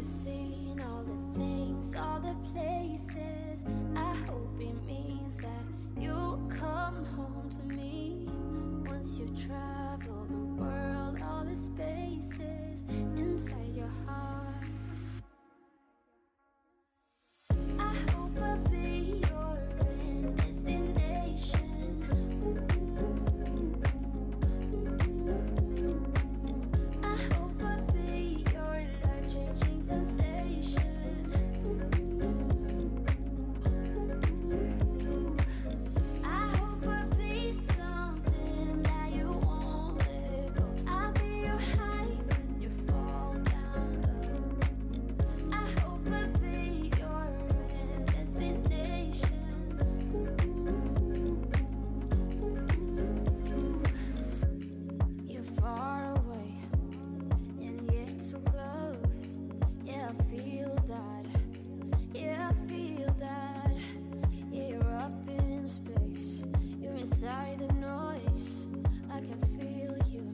you've seen all the things, all the places, I hope it means that you'll come home to me. Once you've traveled the world, all the spaces inside your heart, I hope I'll be your end destination. I hope I'll be your life-changing sensation. I hope I'll be something that you won't let go. I'll be your high when you fall down low. I hope I'll be your end destination. You're far away and yet so close. Yeah, I feel that. Yeah, I feel that. Yeah, you're up in space. You're inside the noise. I can feel you.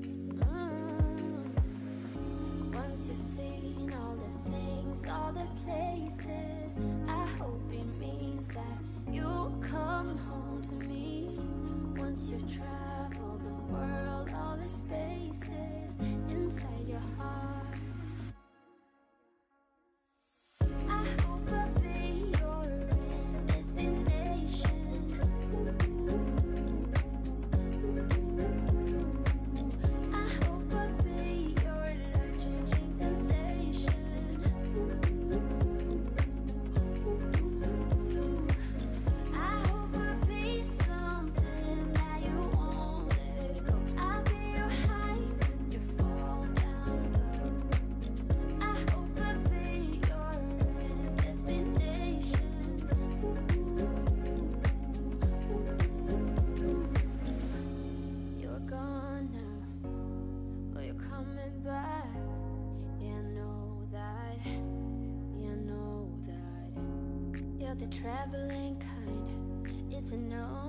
Once you've seen all the things, all the places, I hope it means that you'll come home to me. Once you've traveled the world, all the spaces inside your heart, I hope I'll be your end destination. I hope I'll be your life-changing sensation. I hope I'll be something that you won't let go. I'll be your high when you fall down low. I hope I'll be your end destination. You're gone now, but you're coming back. Yeah, I know that. Yeah, I know that. You're the traveling kind. It's a no.